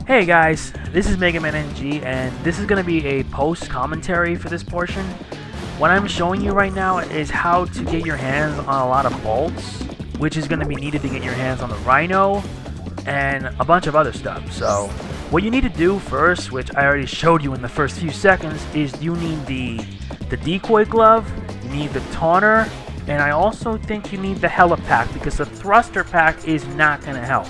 Hey guys, this is Mega Man NG, and this is going to be a post commentary for this portion. What I'm showing you right now is how to get your hands on a lot of bolts, which is going to be needed to get your hands on the R.Y.N.O and a bunch of other stuff. So, what you need to do first, which I already showed you in the first few seconds, is you need the decoy glove, you need the taunter, and I also think you need the helipack, because the thruster pack is not going to help.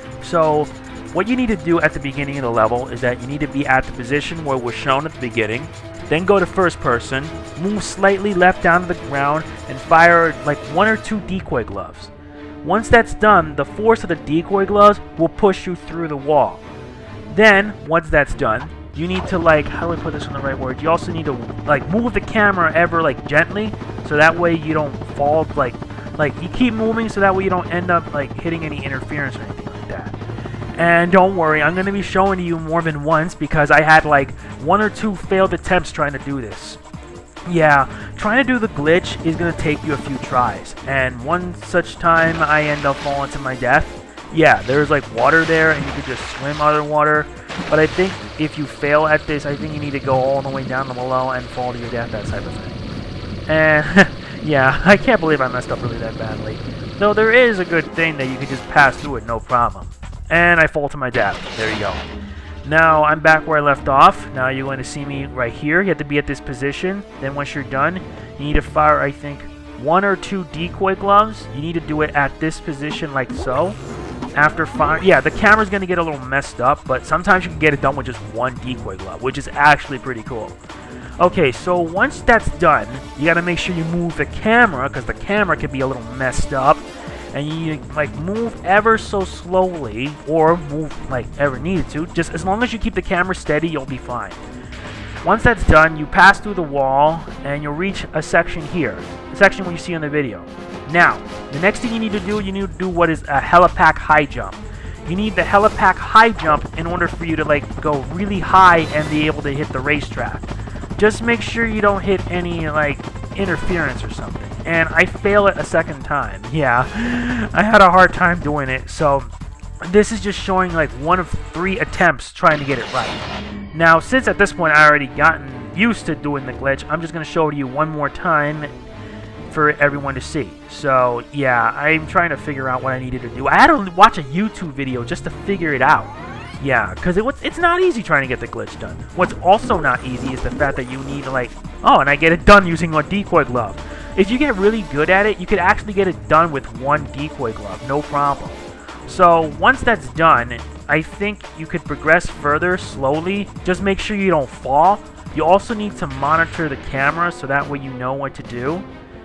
So, what you need to do at the beginning of the level is that you need to be at the position where we're shown at the beginning, then go to first person, move slightly left down to the ground, and fire like 1 or 2 decoy gloves. Once that's done, the force of the decoy gloves will push you through the wall. Then, once that's done, you need to how do I put this in the right word? You also need to move the camera ever gently, so that way you don't fall you keep moving so that way you don't end up hitting any interference or anything like that. And don't worry, I'm going to be showing to you more than once because I had 1 or 2 failed attempts trying to do this. Yeah, trying to do the glitch is going to take you a few tries. And one such time I end up falling to my death. Yeah, there's water there and you could just swim underwater. But I think if you fail at this, I think you need to go all the way down to below and fall to your death, that type of thing. And yeah, I can't believe I messed up really that badly. Though there is a good thing that you could just pass through it, no problem. And I fall to my death. There you go. Now, I'm back where I left off. Now you're going to see me right here. You have to be at this position. Then once you're done, you need to fire, I think, 1 or 2 decoy gloves. You need to do it at this position like so. After fire, yeah, the camera's going to get a little messed up, but sometimes you can get it done with just 1 decoy glove, which is actually pretty cool. Okay, so once that's done, you got to make sure you move the camera, because the camera can be a little messed up. And you move ever so slowly, or move ever needed to. Just as long as you keep the camera steady, you'll be fine. Once that's done, you pass through the wall, and you'll reach a section here. The section where you see in the video. Now, the next thing you need to do what is a helipack high jump. You need the helipack high jump in order for you to go really high and be able to hit the racetrack. Just make sure you don't hit any interference or something. And I fail it a second time. Yeah, I had a hard time doing it. So this is just showing 1 of 3 attempts trying to get it right. Now, since at this point I already gotten used to doing the glitch, I'm just going to show it to you one more time for everyone to see. So yeah, I'm trying to figure out what I needed to do. I had to watch a YouTube video just to figure it out. Yeah, because it's not easy trying to get the glitch done. What's also not easy is the fact that you need oh, and I get it done using a decoy glove. If you get really good at it, you could actually get it done with 1 decoy glove, no problem. So once that's done, I think you could progress further slowly. Just make sure you don't fall. You also need to monitor the camera so that way you know what to do.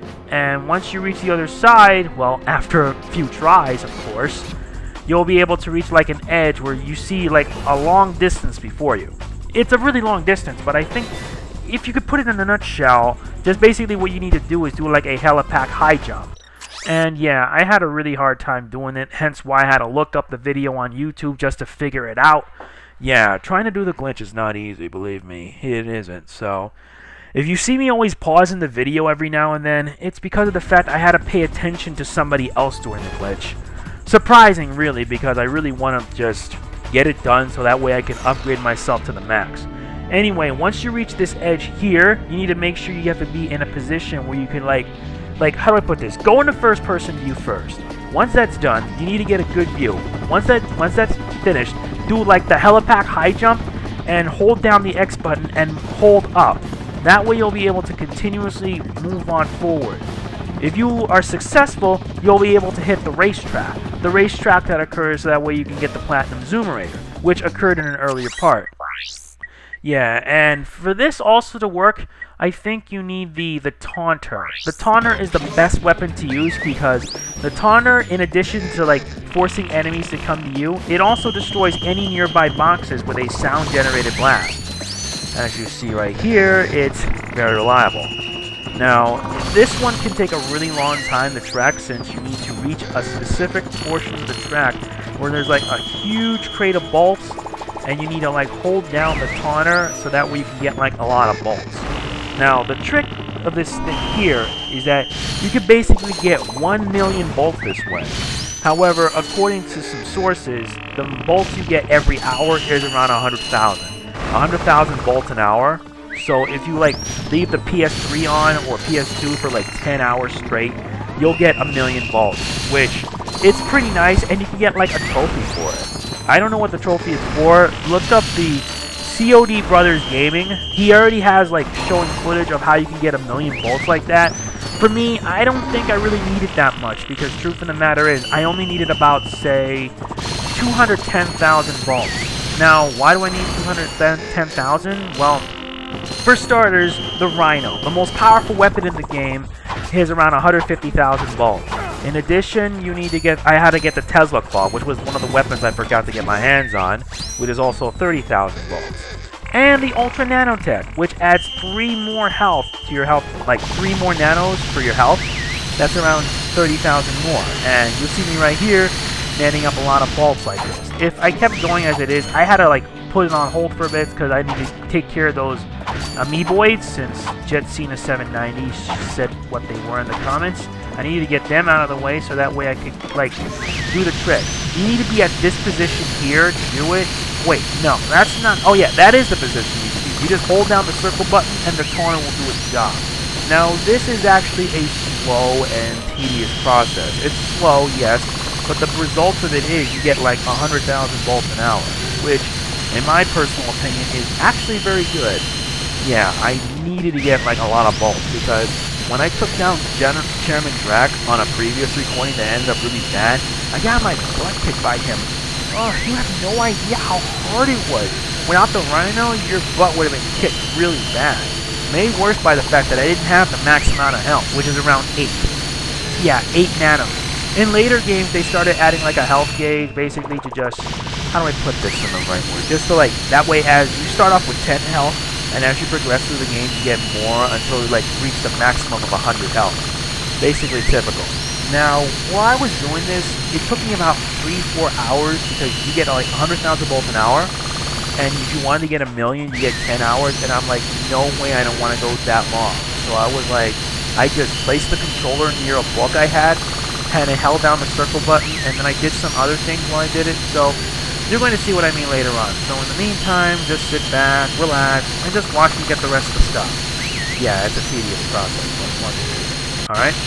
And once you reach the other side, well, after a few tries, of course, you'll be able to reach an edge where you see a long distance before you. It's a really long distance, but I think if you could put it in a nutshell, just basically what you need to do is do a helipack high jump. And yeah, I had a really hard time doing it, hence why I had to look up the video on YouTube just to figure it out. Yeah, trying to do the glitch is not easy, believe me. It isn't. So if you see me always pausing the video every now and then, it's because of the fact I had to pay attention to somebody else doing the glitch. Surprising, really, because I really want to just get it done so that way I can upgrade myself to the max. Anyway, once you reach this edge here, you need to make sure you have to be in a position where you can how do I put this? Go into first person view first. Once that's done, you need to get a good view. Once that's finished, do the helipack high jump and hold down the X button and hold up. That way you'll be able to continuously move on forward. If you are successful, you'll be able to hit the racetrack. The racetrack that occurs so that way you can get the Platinum Zoomerator, which occurred in an earlier part. Yeah, and for this also to work, I think you need the taunter. The taunter is the best weapon to use because the taunter, in addition to forcing enemies to come to you, it also destroys any nearby boxes with a sound-generated blast. As you see right here, it's very reliable. Now, this one can take a really long time to track since you need to reach a specific portion of the track where there's a huge crate of bolts, and you need to hold down the taunter so that way you can get a lot of bolts. Now, the trick of this thing here is that you can basically get 1 million bolts this way. However, according to some sources, the bolts you get every hour is around 100,000. 100,000 bolts an hour. So if you like leave the PS3 on or PS2 for like 10 hours straight, you'll get 1,000,000 bolts, which it's pretty nice, and you can get like a trophy for it. I don't know what the trophy is for. Look up the COD Brothers Gaming. He already has like showing footage of how you can get 1,000,000 bolts like that. For me, I don't think I really needed that much, because truth of the matter is, I only needed about, say, 210,000 bolts. Now, why do I need 210,000? Well, for starters, the R.Y.N.O, the most powerful weapon in the game, is around 150,000 bolts. In addition, I had to get the Tesla Claw, which was one of the weapons I forgot to get my hands on, which is also 30,000 bolts. And the Ultra Nanotech, which adds 3 more health to your health, like 3 more nanos for your health. That's around 30,000 more. And you'll see me right here, netting up a lot of bolts like this. If I kept going as it is, I had to like put it on hold for a bit because I need to take care of those Amiiboids, since Jetsina 790 said what they were in the comments. I needed to get them out of the way so that way I could like do the trick. You need to be at this position here to do it. Wait, no, that's not. Oh yeah, that is the position you can do. You just hold down the circle button and the corner will do its job. Now, this is actually a slow and tedious process. It's slow, yes, but the results of it is you get like 100,000 bolts an hour, which, in my personal opinion, is actually very good. Yeah, I needed to get like a lot of bolts, because when I took down Chairman Drac on a previous recording that ended up really bad, I got my butt kicked by him. Oh, you have no idea how hard it was. Without the R.Y.N.O, your butt would have been kicked really bad. Made worse by the fact that I didn't have the max amount of health, which is around 8. Yeah, 8 nanos. In later games, they started adding like a health gauge, basically to just, how do I put this in the right word? Just to like, that way as you start off with 10 health, and as you progress through the game, you get more until you like reach the maximum of 100 health. Basically typical. Now, while I was doing this, it took me about 3-4 hours, because you get like 100,000 bolts an hour, and if you wanted to get 1,000,000, you get 10 hours, and I'm like, no way, I don't want to go that long. So I was like, I just placed the controller near a book I had, and I held down the circle button, and then I did some other things while I did it, so you're going to see what I mean later on. So in the meantime, just sit back, relax, and just watch me get the rest of the stuff. Yeah, it's a tedious process, but alright?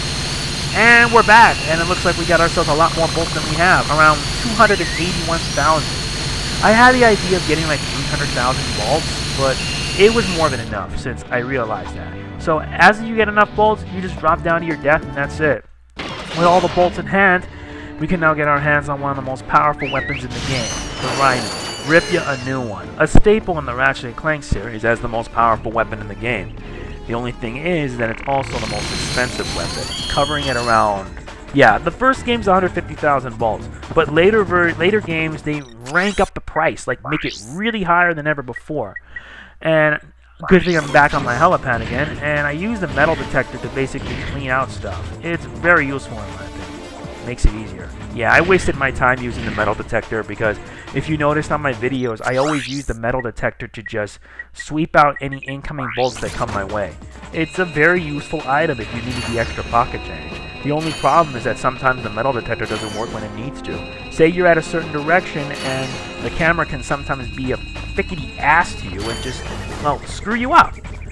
And we're back, and it looks like we got ourselves a lot more bolts than we have, around 281,000. I had the idea of getting like 300,000 bolts, but it was more than enough since I realized that. So as you get enough bolts, you just drop down to your death, and that's it. With all the bolts in hand, we can now get our hands on one of the most powerful weapons in the game, the R.Y.N.O. Rip ya a new one. A staple in the Ratchet and Clank series as the most powerful weapon in the game. The only thing is that it's also the most expensive weapon, covering at around, yeah, the first game's 150,000 bolts, but later games, they rank up the price, like make it really higher than ever before. And good thing I'm back on my helipad again, and I use the metal detector to basically clean out stuff. It's very useful in my opinion. Makes it easier. Yeah, I wasted my time using the metal detector, because if you noticed on my videos, I always use the metal detector to just sweep out any incoming bolts that come my way. It's a very useful item if you need the extra pocket change. The only problem is that sometimes the metal detector doesn't work when it needs to. Say you're at a certain direction and the camera can sometimes be a thickety ass to you and just, well, screw you up.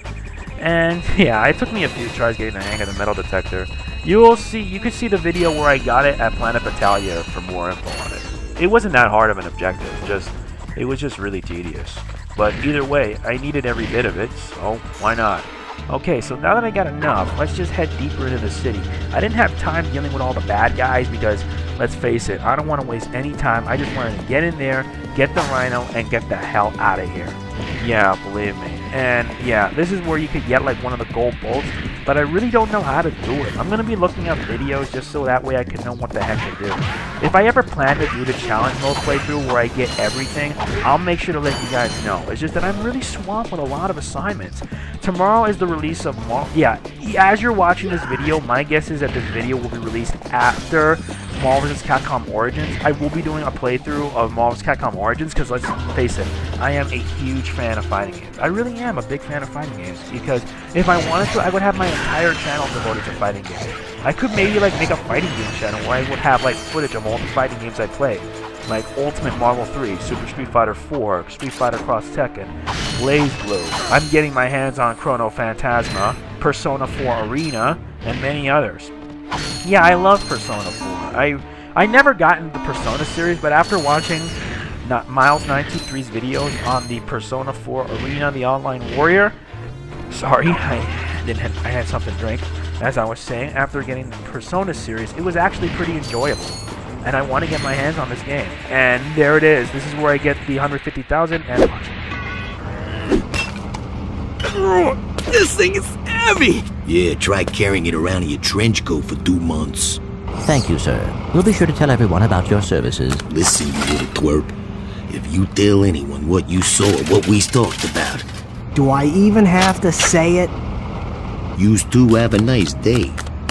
And yeah, it took me a few tries getting the hang of the metal detector. You can see the video where I got it at Planet Rilgar for more info on it. It wasn't that hard of an objective, it was just really tedious. But either way, I needed every bit of it, so why not? Okay, so now that I got enough, let's just head deeper into the city. I didn't have time dealing with all the bad guys because, let's face it, I don't want to waste any time. I just wanted to get in there, get the R.Y.N.O, and get the hell out of here. Yeah, believe me. And yeah, this is where you could get like one of the gold bolts, but I really don't know how to do it. I'm going to be looking up videos just so that way I can know what the heck to do. If I ever plan to do the challenge mode playthrough where I get everything, I'll make sure to let you guys know. It's just that I'm really swamped with a lot of assignments. Tomorrow is the release of as you're watching this video, my guess is that this video will be released after Marvel vs. Capcom Origins. I will be doing a playthrough of Marvel vs. Capcom Origins because, let's face it, I am a huge fan of fighting games. I really am a big fan of fighting games because if I wanted to, I would have my entire channel devoted to fighting games. I could maybe like make a fighting game channel where I would have like footage of all the fighting games I played, like Ultimate Marvel 3, Super Street Fighter 4, Street Fighter Cross Tekken, BlazBlue. I'm getting my hands on Chrono Phantasma, Persona 4 Arena, and many others. Yeah, I love Persona 4. I never got into the Persona series, but after watching Miles923's videos on the Persona 4 Arena, the Online Warrior, sorry, I had something to drink. As I was saying, after getting the Persona series, it was actually pretty enjoyable. And I want to get my hands on this game. And there it is. This is where I get the 150,000 and watch it. This thing is heavy! Yeah, try carrying it around in your trench coat for 2 months. Thank you, sir. We'll be sure to tell everyone about your services. Listen, you little twerp. If you tell anyone what you saw or what we talked about... Do I even have to say it? Yous two have a nice day.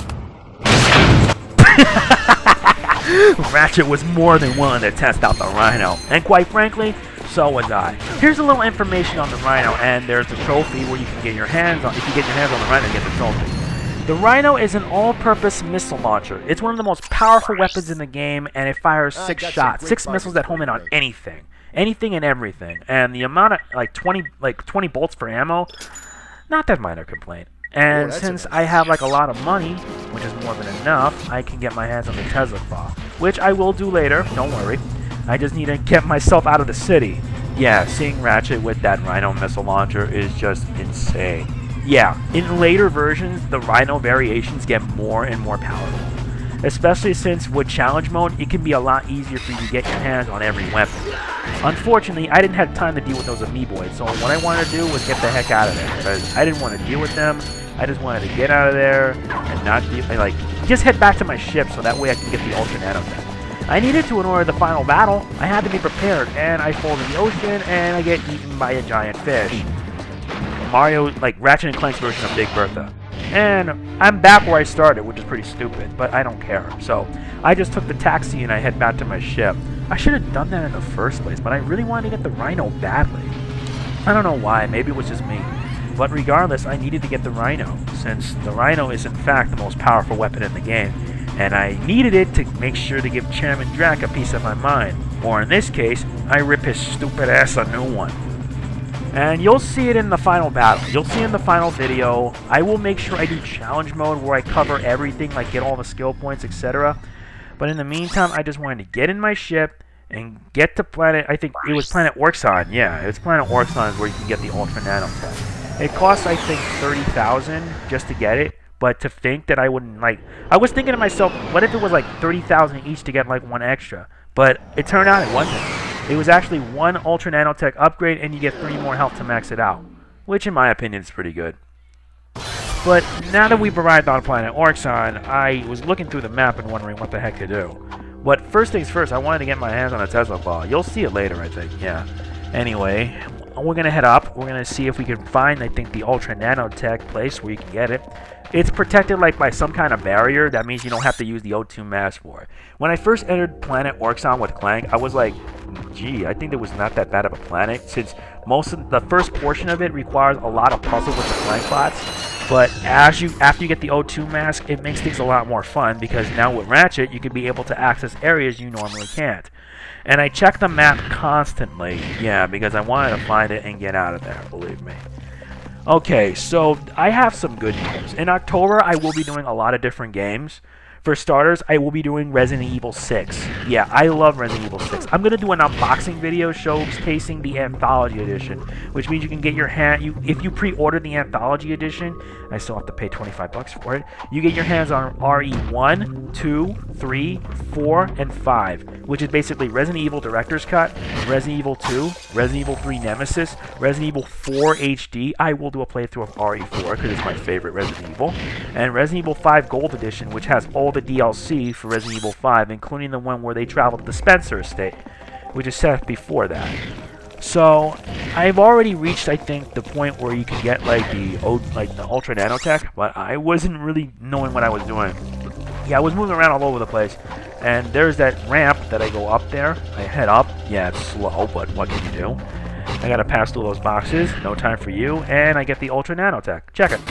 Ratchet was more than willing to test out the Rhino, and quite frankly, so was I. Here's a little information on the Rhino, and there's a trophy where you can get your hands on. If you get your hands on the Rhino, you get the trophy. The Rhino is an all-purpose missile launcher. It's one of the most powerful weapons in the game, and it fires 6 shots, 6 missiles that home in on anything and everything. And the amount of like 20 bolts for ammo, not that minor complaint. And since I have like a lot of money, which is more than enough, I can get my hands on the Tesla Claw, which I will do later, don't worry. I just need to get myself out of the city. Yeah, seeing Ratchet with that Rhino missile launcher is just insane. Yeah, in later versions, the Rhino variations get more and more powerful. Especially since with challenge mode, it can be a lot easier for you to get your hands on every weapon. Unfortunately, I didn't have time to deal with those amoeboids, so what I wanted to do was get the heck out of there, because I didn't want to deal with them. I just wanted to get out of there and not deal, just head back to my ship so that way I can get the Ultra Nanotech. I needed to in order the final battle. I had to be prepared, and I fall in the ocean and I get eaten by a giant fish. Mario, like Ratchet and Clank's version of Big Bertha. And I'm back where I started, which is pretty stupid, but I don't care. So I just took the taxi and I head back to my ship. I should have done that in the first place, but I really wanted to get the Rhino badly. I don't know why, maybe it was just me. But regardless, I needed to get the Rhino, since the Rhino is in fact the most powerful weapon in the game. And I needed it to make sure to give Chairman Drac a piece of my mind. Or in this case, I rip his stupid ass a new one. And you'll see it in the final battle. You'll see in the final video. I will make sure I do challenge mode where I cover everything, like get all the skill points, etc. But in the meantime, I just wanted to get in my ship and get to Planet, I think it was Planet Rilgar. Yeah, it's Planet Rilgar where you can get the Ultra Nanotech. It costs, I think, 30,000 just to get it. But to think that I wouldn't, I was thinking to myself, what if it was like 30,000 each to get like one extra? But it turned out it wasn't. It was actually one Ultra Nanotech upgrade and you get 3 more health to max it out. Which in my opinion is pretty good. But now that we've arrived on Planet Rilgar, I was looking through the map and wondering what the heck to do. But first things first, I wanted to get my hands on a Tesla Claw. You'll see it later, I think, yeah. Anyway, we're going to head up. We're going to see if we can find, I think, the Ultra Nanotech place where you can get it. It's protected like by some kind of barrier. That means you don't have to use the O2 mask for it. When I first entered Planet Rilgar with Clank, I was like, gee, I think it was not that bad of a planet, since most of the first portion of it requires a lot of puzzle with the Clank bots. But after you get the O2 mask, it makes things a lot more fun, because now with Ratchet, you can be able to access areas you normally can't. And I check the map constantly, yeah, because I wanted to find it and get out of there, believe me. Okay, so I have some good news. In October, I will be doing a lot of different games. For starters, I will be doing Resident Evil 6. Yeah, I love Resident Evil 6. I'm going to do an unboxing video showcasing the Anthology Edition, which means you can get your if you pre-order the Anthology Edition, I still have to pay 25 bucks for it, you get your hands on RE1, 2, 3, 4, and 5, which is basically Resident Evil Director's Cut, Resident Evil 2, Resident Evil 3 Nemesis, Resident Evil 4 HD. I will do a playthrough of RE4 because it's my favorite Resident Evil, and Resident Evil 5 Gold Edition, which has all the DLC for Resident Evil 5, including the one where they travel to the Spencer estate, which is set before that. So I've already reached, I think, the point where you can get like the Ultra Nanotech, but I wasn't really knowing what I was doing. Yeah, I was moving around all over the place, and there's that ramp that I go up there. I head up. Yeah, it's slow, but what can you do? I gotta pass through those boxes. No time for you. And I get the Ultra Nanotech. Check it.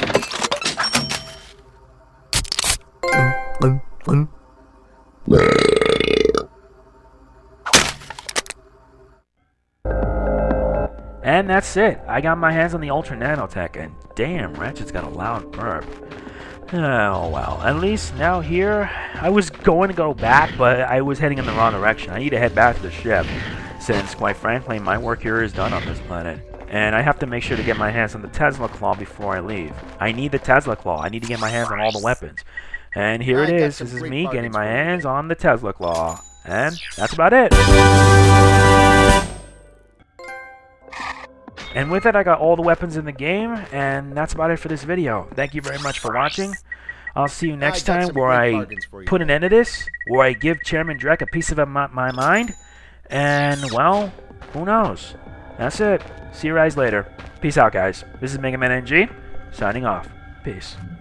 And that's it. I got my hands on the Ultra Nanotech, and damn, Ratchet's got a loud burp. Oh well, at least now here, I was going to go back, but I was heading in the wrong direction. I need to head back to the ship, since quite frankly, my work here is done on this planet. And I have to make sure to get my hands on the Tesla Claw before I leave. I need the Tesla Claw. I need to get my hands on all the weapons. And here it is. This is me getting my hands on the Tesla Claw. And that's about it. And with it, I got all the weapons in the game, and that's about it for this video. Thank you very much for watching. I'll see you next time where I put an end to this, where I give Chairman Drek a piece of my mind, and, well, who knows? That's it. See you guys later. Peace out, guys. This is Mega Man NG, signing off. Peace.